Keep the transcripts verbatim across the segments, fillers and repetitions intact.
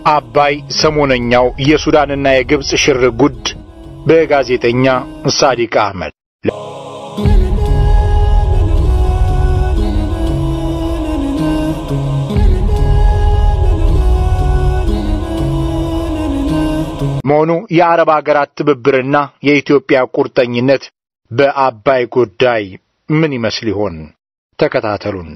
አባይ ሰሞነኛው የሱዳንና የግብጽ ሽርጉድ በጋዜጠኛ ሰዲቅ አህመድ ሞኑ የአረብ ሀገራት ትብብርና የኢትዮጵያ ቁርጠኝነት በአባይ ጉዳይ ምን ይመስል ይሆን? ተከታተሉን።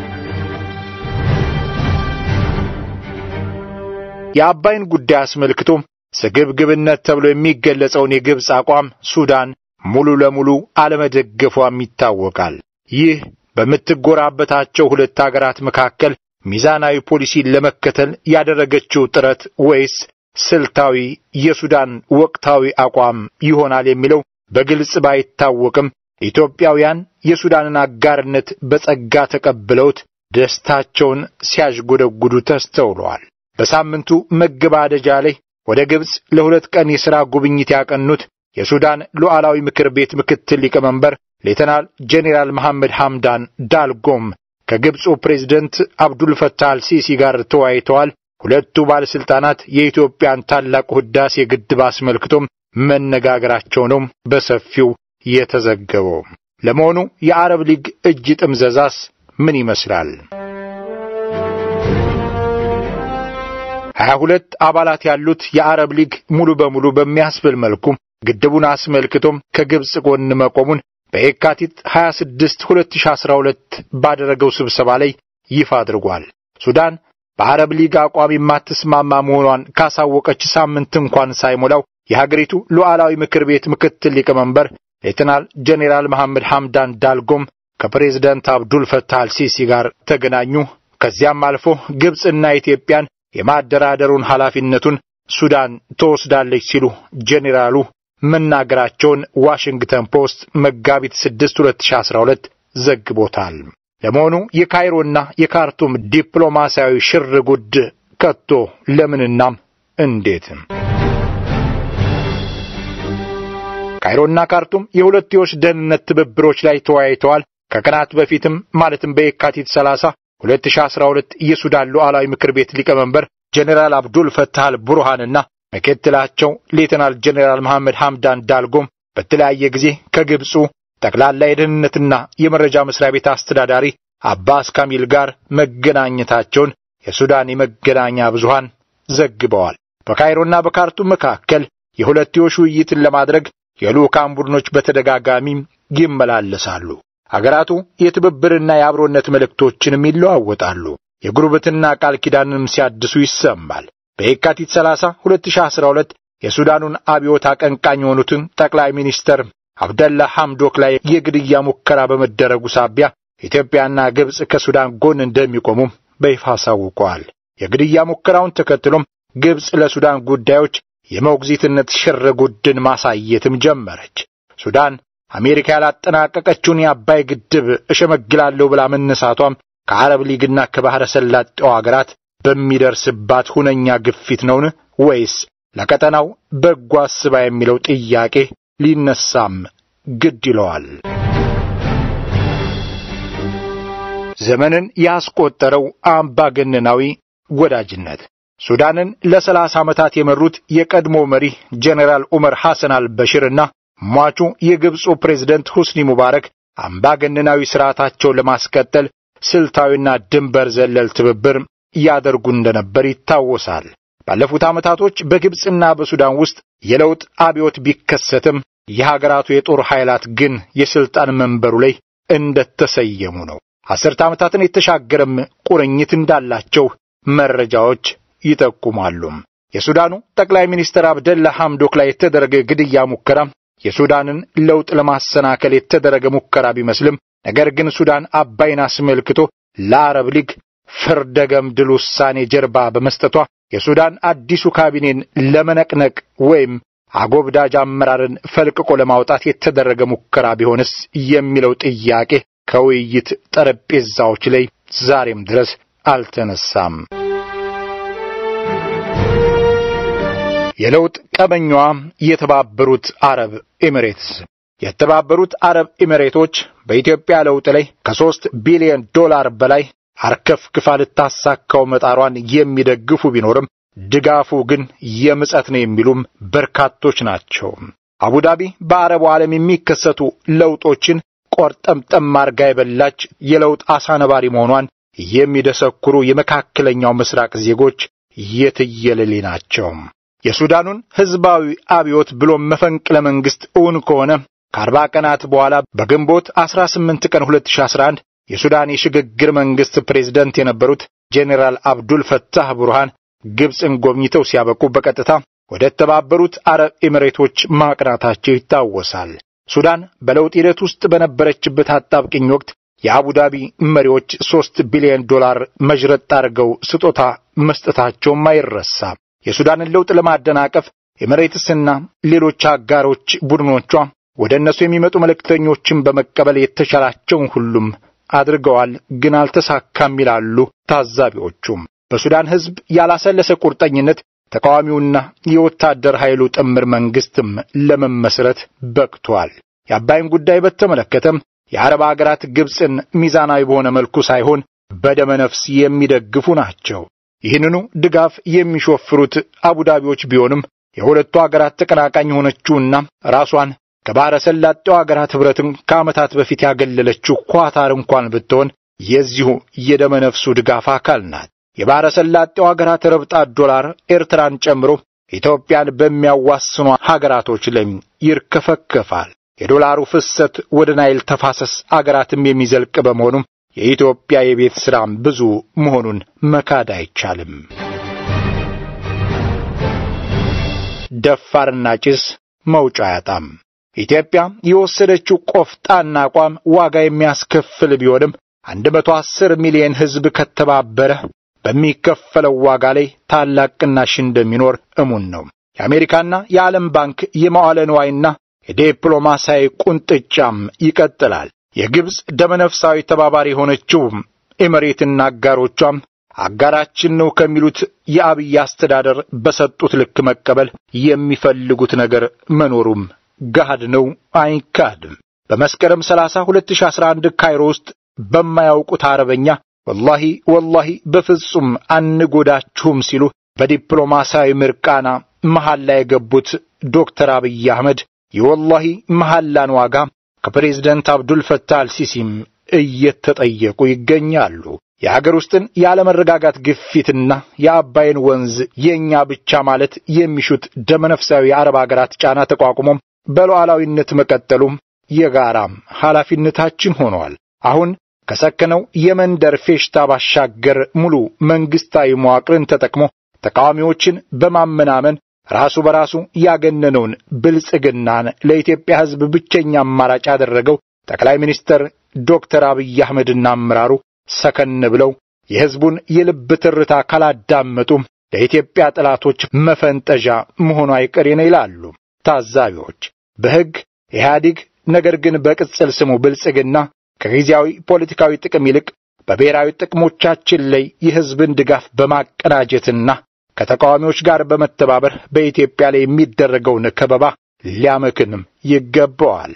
የአባይን ጉዳይ አስመልክቶ ስግብግብነት ተብሎ የሚገለጸውን የግብጽ አቋም ሱዳን ሙሉ ለሙሉ አለመደገፏም ይታወቃል። ይህ በመትጎራበታቸው ሁለት ሀገራት መካከል ሚዛናዊ ፖሊሲ ለመከተል ያደረገችው ጥረት ወይስ ስልታዊ የሱዳን ወቅታዊ አቋም ይሆናል የሚለው በግልጽ ባይታወቅም ኢትዮጵያውያን የሱዳንን አጋርነት በጸጋ ተቀብለውት ደስታቸውን ሲያዥጎደጉዱ ተስተውለዋል። በሳምንቱ መገባደጃ ላይ ወደ ግብጽ ለሁለት ቀን የሥራ ጉብኝት ያቀኑት የሱዳን ሉዓላዊ ምክር ቤት ምክትል ሊቀመንበር ሌተናል ጄኔራል መሐመድ ሐምዳን ዳልጎም ከግብጹ ፕሬዝዳንት አብዱል ፈታህ አልሲሲ ጋር ተወያይተዋል። ሁለቱ ባለስልጣናት የኢትዮጵያን ታላቅ ህዳሴ ግድብ አስመልክቶም መነጋገራቸው ነው በሰፊው የተዘገበው። ለመሆኑ የአረብ ሊግ እጅ ጥምዘዛስ ምን ይመስላል? ሀያ ሁለት አባላት ያሉት የአረብ ሊግ ሙሉ በሙሉ በሚያስብል መልኩ ግድቡን አስመልክቶም ከግብጽ ጎን መቆሙን በየካቲት ሃያ ስድስት ሁለት ሺህ አስራ ሁለት ባደረገው ስብሰባ ላይ ይፋ አድርጓል። ሱዳን በአረብ ሊግ አቋም የማትስማማ መሆኗን ካሳወቀች ሳምንት እንኳን ሳይሞላው የሀገሪቱ ሉዓላዊ ምክር ቤት ምክትል ሊቀመንበር ሌተናል ጄኔራል መሐመድ ሐምዳን ዳልጎም ከፕሬዝዳንት አብዱል ፈታህ አልሲሲ ጋር ተገናኙ። ከዚያም አልፎ ግብጽና ኢትዮጵያን የማደራደሩን ኃላፊነቱን ሱዳን ተወስዳለች ሲሉ ጄኔራሉ መናገራቸውን ዋሽንግተን ፖስት መጋቢት ስድስት ሁለት ሺህ አስራ ሁለት ዘግቦታል። ለመሆኑ የካይሮና የካርቱም ዲፕሎማሲያዊ ሽርጉድ ከቶ ለምንና እንዴት? ካይሮና ካርቱም የሁለትዮሽ ደህንነት ትብብሮች ላይ ተወያይተዋል። ከቀናት በፊትም ማለትም በየካቲት ሰላሳ ሁለት ሺህ አስራ ሁለት የሱዳን ሉዓላዊ ምክር ቤት ሊቀመንበር ጄኔራል አብዱል ፈታህ አልቡርሃንና ምክትላቸው ሌተናል ጄኔራል መሐመድ ሐምዳን ዳልጎም በተለያየ ጊዜ ከግብጹ ጠቅላላ የደህንነትና የመረጃ መስሪያ ቤት አስተዳዳሪ አባስ ካሚል ጋር መገናኘታቸውን የሱዳን የመገናኛ ብዙሃን ዘግበዋል። በካይሮና በካርቱም መካከል የሁለትዮሽ ውይይትን ለማድረግ የልኡካን ቡድኖች በተደጋጋሚ ይመላለሳሉ። አገራቱ የትብብርና የአብሮነት መልእክቶችንም ይለዋወጣሉ። የጉርብትና ቃል ኪዳንንም ሲያድሱ ይሰማል። በየካቲት ሰላሳ ሁለት ሺህ አስራ ሁለት የሱዳኑን አብዮት አቀንቃኝ የሆኑትን ጠቅላይ ሚኒስተር አብደላ ሐምዶክ ላይ የግድያ ሙከራ በመደረጉ ሳቢያ ኢትዮጵያና ግብጽ ከሱዳን ጎን እንደሚቆሙ በይፋ አሳውቀዋል። የግድያ ሙከራውን ተከትሎም ግብጽ ለሱዳን ጉዳዮች የሞግዚትነት ሽርጉድን ማሳየትም ጀመረች። ሱዳን አሜሪካ ያላጠናቀቀችውን የአባይ ግድብ እሸመግላለሁ ብላ መነሳቷም ከአረብ ሊግና ከባህረ ሰላጤው አገራት በሚደርስባት ሁነኛ ግፊት ነውን ወይስ ለቀጠናው በጎ አስባ የሚለው ጥያቄ ሊነሳም ግድ ይለዋል። ዘመንን ያስቆጠረው አምባገነናዊ ወዳጅነት ሱዳንን ለሰላሳ ዓመታት የመሩት የቀድሞ መሪ ጄኔራል ዑመር ሐሰን አልበሽርና ሟቹ የግብጹ ፕሬዝዳንት ሁስኒ ሙባረክ አምባገነናዊ ስርዓታቸውን ለማስቀጠል ስልታዊና ድንበር ዘለል ትብብር ያደርጉ እንደነበር ይታወሳል። ባለፉት ዓመታቶች በግብጽና በሱዳን ውስጥ የለውጥ አብዮት ቢከሰትም የሀገራቱ የጦር ኃይላት ግን የስልጣን መንበሩ ላይ እንደተሰየሙ ነው። አስርተ ዓመታትን የተሻገረም ቁርኝት እንዳላቸው መረጃዎች ይጠቁማሉ። የሱዳኑ ጠቅላይ ሚኒስትር አብደላ ሐምዶክ ላይ የተደረገ ግድያ ሙከራ የሱዳንን ለውጥ ለማሰናከል የተደረገ ሙከራ ቢመስልም ነገር ግን ሱዳን አባይን አስመልክቶ ለአረብ ሊግ ፍርደገም ድል ውሳኔ ጀርባ በመስጠቷ የሱዳን አዲሱ ካቢኔን ለመነቅነቅ ወይም አጎብዳጅ አመራርን ፈልቅቆ ለማውጣት የተደረገ ሙከራ ቢሆንስ የሚለው ጥያቄ ከውይይት ጠረጴዛዎች ላይ ዛሬም ድረስ አልተነሳም። የለውጥ ቀበኛዋ የተባበሩት አረብ ኤሚሬትስ የተባበሩት አረብ ኤሚሬቶች በኢትዮጵያ ለውጥ ላይ ከሶስት ቢሊዮን ዶላር በላይ አርከፍክፋ ልታሳካው መጣሯን የሚደግፉ ቢኖርም ድጋፉ ግን የምጸት ነው የሚሉም በርካቶች ናቸው። አቡዳቢ በአረቡ ዓለም የሚከሰቱ ለውጦችን ቆርጠምጠም አርጋ የበላች የለውጥ አሳነባሪ መሆኗን የሚደሰኩሩ የመካከለኛው ምስራቅ ዜጎች የትየለሌ ናቸው። የሱዳኑን ህዝባዊ አብዮት ብሎ መፈንቅለ መንግስት እውን ከሆነ ከአርባ ቀናት በኋላ በግንቦት አስራ ስምንት ቀን ሁለት ሺህ አስራ አንድ የሱዳን የሽግግር መንግስት ፕሬዝዳንት የነበሩት ጄኔራል አብዱል ፈታህ ቡርሃን ግብጽን ጎብኝተው ሲያበቁ በቀጥታ ወደ ተባበሩት አረብ ኤሚሬቶች ማቅናታቸው ይታወሳል። ሱዳን በለውጥ ሂደት ውስጥ በነበረችበት አጣብቂኝ ወቅት የአቡዳቢ መሪዎች ሶስት ቢሊዮን ዶላር መጅረጥ አድርገው ስጦታ መስጠታቸው ማይረሳ። የሱዳንን ለውጥ ለማደናቀፍ ኤሚሬትስና ሌሎች አጋሮች ቡድኖቿ ወደ እነሱ የሚመጡ መልእክተኞችን በመቀበል የተቻላቸውን ሁሉም አድርገዋል፣ ግን አልተሳካም ይላሉ ታዛቢዎቹም። በሱዳን ህዝብ ያላሰለሰ ቁርጠኝነት ተቃዋሚውና የወታደር ኃይሉ ጥምር መንግስትም ለመመስረት በቅቷል። የአባይን ጉዳይ በተመለከተም የአረብ አገራት ግብጽን ሚዛናዊ በሆነ መልኩ ሳይሆን በደመ ነፍስ የሚደግፉ ናቸው። ይህንኑ ድጋፍ የሚሾፍሩት አቡዳቢዎች ቢሆንም የሁለቱ አገራት ተቀናቃኝ ሆነችውና ራሷን ከባህረ ሰላጤው አገራት ህብረትን ከዓመታት በፊት ያገለለችው ኳታር እንኳን ብትሆን የዚሁ የደመ ነፍሱ ድጋፍ አካል ናት። የባህረ ሰላጤው አገራት ረብጣ ዶላር ኤርትራን ጨምሮ ኢትዮጵያን በሚያዋስኑ ሀገራቶች ላይ ይርከፈከፋል። የዶላሩ ፍሰት ወደ ናይል ተፋሰስ አገራትም የሚዘልቅ በመሆኑ የኢትዮጵያ የቤት ስራም ብዙ መሆኑን መካድ አይቻልም። ደፋርና ጭስ መውጫ ያጣም። ኢትዮጵያ የወሰደችው ቆፍጣና አቋም ዋጋ የሚያስከፍል ቢሆንም አንድ መቶ አስር ሚሊዮን ህዝብ ከተባበረ በሚከፈለው ዋጋ ላይ ታላቅ ቅናሽ እንደሚኖር እሙን ነው። የአሜሪካና የዓለም ባንክ የመዋለ ንዋይና የዲፕሎማሲያዊ ቁንጥጫም ይቀጥላል። የግብጽ ደመነፍሳዊ ተባባሪ ሆነችው ኤሚሬትና አጋሮቿም አጋራችን ነው ከሚሉት የአብይ አስተዳደር በሰጡት ልክ መቀበል የሚፈልጉት ነገር መኖሩም ጋድ ነው፣ አይካድም። በመስከረም ሰላሳ ሁለት ሺህ አስራ አንድ ካይሮ ውስጥ በማያውቁት አረበኛ ወላሂ ወላሂ በፍጹም አንጎዳችሁም ሲሉ በዲፕሎማሲያዊ ምርቃና መሐላ የገቡት ዶክተር አብይ አህመድ የወላሂ መሐላን ዋጋ ከፕሬዝዳንት አብዱል ፈታህ አልሲሲም እየተጠየቁ ይገኛሉ። የሀገር ውስጥን ያለመረጋጋት ግፊትና የአባይን ወንዝ የኛ ብቻ ማለት የሚሹት ደመነፍሳዊ የአረብ አገራት ጫና ተቋቁሞ በሉዓላዊነት መቀጠሉም የጋራም ኃላፊነታችን ሆኗል። አሁን ከሰከነው የመንደር ፌሽታ ባሻገር ሙሉ መንግስታዊ መዋቅርን ተጠቅሞ ተቃዋሚዎችን በማመናመን ራሱ በራሱ ያገነነውን ብልጽግናን ለኢትዮጵያ ሕዝብ ብቸኛ አማራጭ ያደረገው ጠቅላይ ሚኒስትር ዶክተር አብይ አህመድና አመራሩ ሰከን ብለው የሕዝቡን የልብ ትርታ ካላዳመጡ ለኢትዮጵያ ጠላቶች መፈንጠዣ መሆኑ አይቀሬ ነው ይላሉ ታዛቢዎች። በሕግ ኢህአዲግ ነገር ግን በቅጽል ስሙ ብልጽግና ከጊዜያዊ ፖለቲካዊ ጥቅም ይልቅ በብሔራዊ ጥቅሞቻችን ላይ የሕዝብን ድጋፍ በማቀናጀትና ከተቃዋሚዎች ጋር በመተባበር በኢትዮጵያ ላይ የሚደረገውን ከበባ ሊያመክንም ይገባዋል።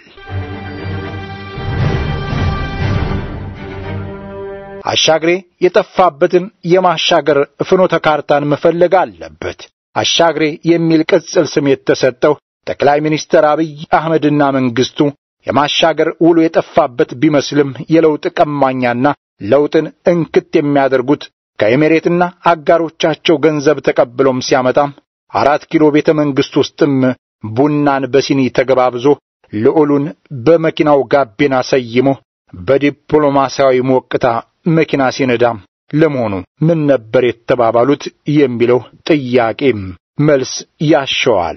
አሻግሬ የጠፋበትን የማሻገር ፍኖተ ካርታን መፈለግ አለበት። አሻግሬ የሚል ቅጽል ስም የተሰጠው ጠቅላይ ሚኒስትር አብይ አህመድና መንግስቱ የማሻገር ውሉ የጠፋበት ቢመስልም የለውጥ ቀማኛና ለውጥን እንክት የሚያደርጉት ከኤሚሬትና አጋሮቻቸው ገንዘብ ተቀብሎም ሲያመጣም አራት ኪሎ ቤተ መንግስት ውስጥም ቡናን በሲኒ ተገባብዞ ልዑሉን በመኪናው ጋቢና ሰይሞ በዲፕሎማሲያዊ ሞቅታ መኪና ሲነዳም ለመሆኑ ምን ነበር የተባባሉት የሚለው ጥያቄም መልስ ያሻዋል።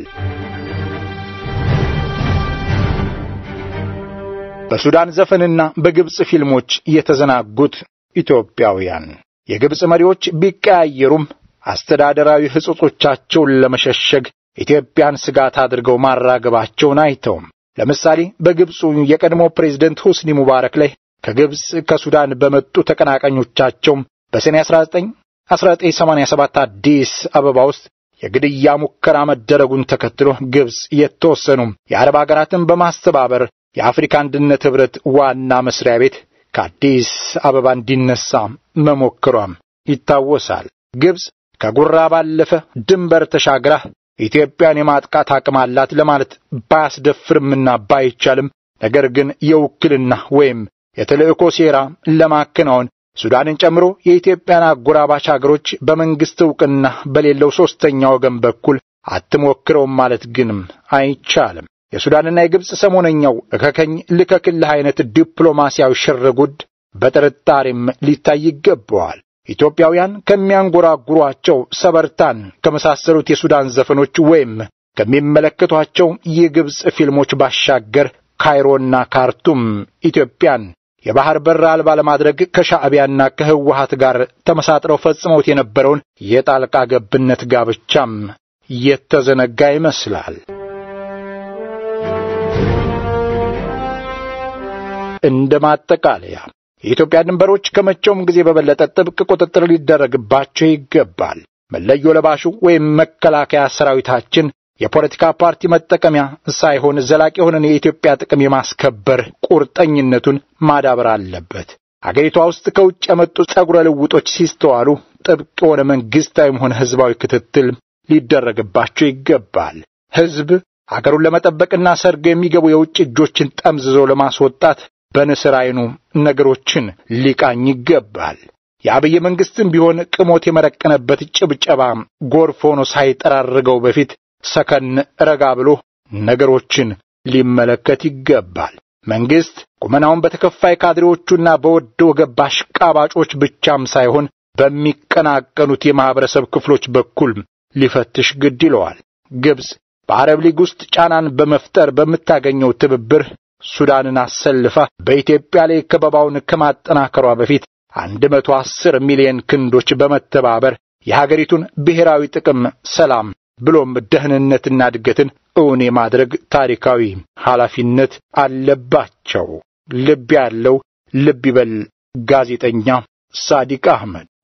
በሱዳን ዘፈንና በግብጽ ፊልሞች የተዘናጉት ኢትዮጵያውያን የግብጽ መሪዎች ቢቀያየሩም አስተዳደራዊ ህጽጾቻቸውን ለመሸሸግ ኢትዮጵያን ስጋት አድርገው ማራገባቸውን አይተውም። ለምሳሌ በግብጹ የቀድሞ ፕሬዝዳንት ሁስኒ ሙባረክ ላይ ከግብጽ ከሱዳን በመጡ ተቀናቃኞቻቸው በሰኔ አስራ ዘጠኝ አስራ ዘጠኝ ሰማንያ ሰባት አዲስ አበባ ውስጥ የግድያ ሙከራ መደረጉን ተከትሎ ግብጽ የተወሰኑ የአረብ አገራትን በማስተባበር የአፍሪካ አንድነት ህብረት ዋና መስሪያ ቤት ከአዲስ አበባ እንዲነሳ መሞከሯም ይታወሳል። ግብጽ ከጉራ ባለፈ ድንበር ተሻግራ ኢትዮጵያን የማጥቃት አቅም አላት ለማለት ባያስደፍርምና ባይቻልም ነገር ግን የውክልና ወይም የተልእኮ ሴራ ለማከናወን ሱዳንን ጨምሮ የኢትዮጵያን አጎራባች ሀገሮች በመንግስት ዕውቅና በሌለው ሶስተኛ ወገን በኩል አትሞክረውም ማለት ግን አይቻልም። የሱዳንና የግብጽ ሰሞነኛው እከከኝ ልከክልህ አይነት ዲፕሎማሲያዊ ሽርጉድ በጥርጣሬም ሊታይ ይገባዋል። ኢትዮጵያውያን ከሚያንጎራጉሯቸው ሰበርታን ከመሳሰሉት የሱዳን ዘፈኖች ወይም ከሚመለከቷቸው የግብጽ ፊልሞች ባሻገር ካይሮና ካርቱም ኢትዮጵያን የባህር በር አልባ ለማድረግ ከሻዕቢያና ከህወሓት ጋር ተመሳጥረው ፈጽመውት የነበረውን የጣልቃ ገብነት ጋብቻም የተዘነጋ ይመስላል። እንደማጠቃለያ የኢትዮጵያ ድንበሮች ከመቼውም ጊዜ በበለጠ ጥብቅ ቁጥጥር ሊደረግባቸው ይገባል። መለዮ ለባሹ ወይም መከላከያ ሰራዊታችን የፖለቲካ ፓርቲ መጠቀሚያ ሳይሆን ዘላቂ የሆነ የኢትዮጵያ ጥቅም የማስከበር ቁርጠኝነቱን ማዳበር አለበት። አገሪቷ ውስጥ ከውጭ የመጡ ጸጉረ ልውጦች ሲስተዋሉ ጥብቅ የሆነ መንግስታዊም ሆነ ህዝባዊ ክትትል ሊደረግባቸው ይገባል። ህዝብ አገሩን ለመጠበቅና ሰርግ የሚገቡ የውጭ እጆችን ጠምዝዞ ለማስወጣት በንስር አይኑ ነገሮችን ሊቃኝ ይገባል። የአብይ መንግስትም ቢሆን ቅሞት የመረቀነበት ጭብጨባ ጎርፍ ሆኖ ሳይጠራርገው በፊት ሰከን ረጋ ብሎ ነገሮችን ሊመለከት ይገባል። መንግስት ቁመናውን በተከፋይ ካድሬዎቹና በወዶ ገባሽ ቃባጮች ብቻም ሳይሆን በሚቀናቀኑት የማህበረሰብ ክፍሎች በኩል ሊፈትሽ ግድ ይለዋል። ግብጽ በአረብ ሊግ ውስጥ ጫናን በመፍጠር በመታገኘው ትብብር ሱዳንን አሰልፋ በኢትዮጵያ ላይ ከበባውን ከማጠናከሯ በፊት አንድ መቶ አስር ሚሊዮን ክንዶች በመተባበር የሀገሪቱን ብሔራዊ ጥቅም ሰላም ብሎም ደህንነትና እድገትን እውን የማድረግ ታሪካዊ ኃላፊነት አለባቸው። ልብ ያለው ልብ ይበል። ጋዜጠኛ ሳዲቅ አህመድ